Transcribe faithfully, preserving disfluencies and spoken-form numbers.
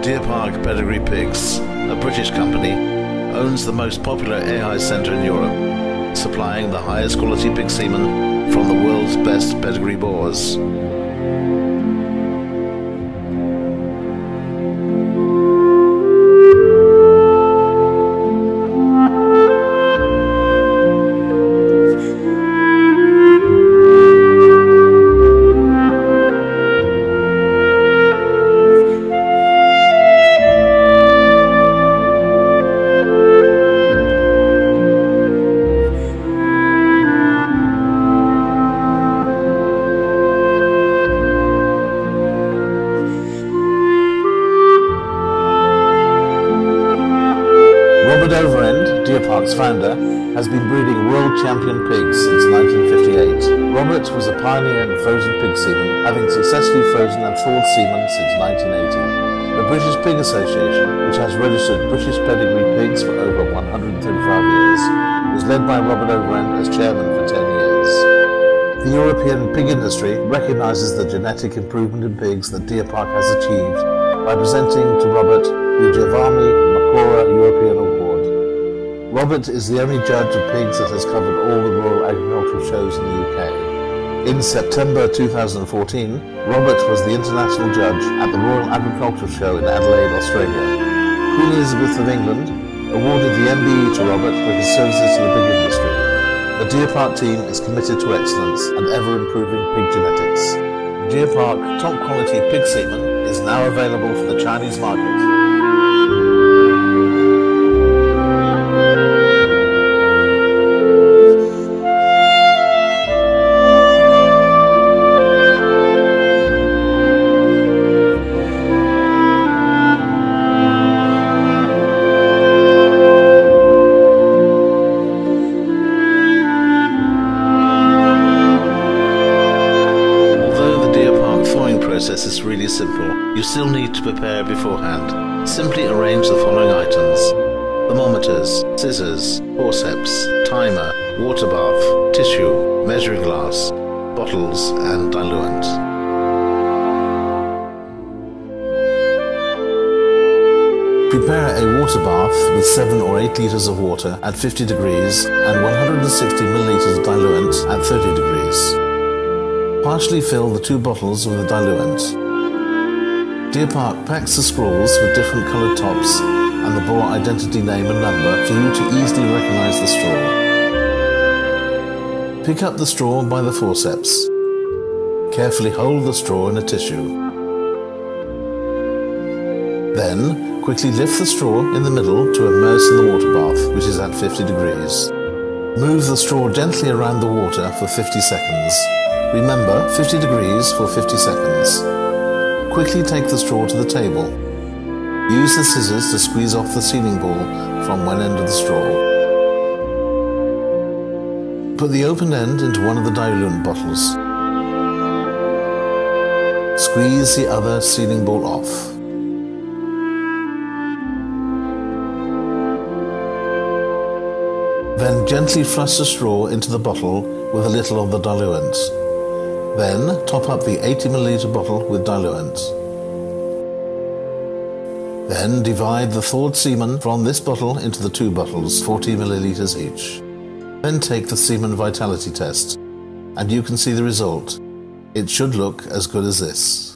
Deepark Pedigree Pigs, a British company, owns the most popular A I centre in Europe, supplying the highest quality pig semen from the world's best pedigree boars. Deepark's founder, has been breeding world champion pigs since nineteen fifty-eight. Robert was a pioneer in frozen pig semen, having successfully frozen and thawed semen since nineteen eighty. The British Pig Association, which has registered British pedigree pigs for over one hundred thirty-five years, was led by Robert Overend as chairman for ten years. The European pig industry recognises the genetic improvement in pigs that Deepark has achieved by presenting to Robert the Giovanni Macora European Award. Robert is the only judge of pigs that has covered all the Royal Agricultural shows in the U K. In September two thousand fourteen, Robert was the international judge at the Royal Agricultural Show in Adelaide, Australia. Queen Elizabeth of England awarded the M B E to Robert for his services to the pig industry. The Deepark team is committed to excellence and ever-improving pig genetics. Deepark top-quality pig semen is now available for the Chinese market. The process is really simple. You still need to prepare beforehand. Simply arrange the following items: thermometers, scissors, forceps, timer, water bath, tissue, measuring glass, bottles and diluent. Prepare a water bath with seven or eight litres of water at fifty degrees and one hundred sixty millilitres of diluent at thirty degrees. Partially fill the two bottles with the diluent. Deepark packs the straws with different coloured tops and the boar identity name and number for you to easily recognise the straw. Pick up the straw by the forceps. Carefully hold the straw in a tissue. Then, quickly lift the straw in the middle to immerse in the water bath, which is at fifty degrees. Move the straw gently around the water for fifty seconds. Remember, fifty degrees for fifty seconds. Quickly take the straw to the table. Use the scissors to squeeze off the sealing ball from one end of the straw. Put the open end into one of the diluent bottles. Squeeze the other sealing ball off. Then gently flush the straw into the bottle with a little of the diluent. Then top up the eighty millilitre bottle with diluent. Then divide the thawed semen from this bottle into the two bottles, forty millilitres each. Then take the semen vitality test, and you can see the result. It should look as good as this.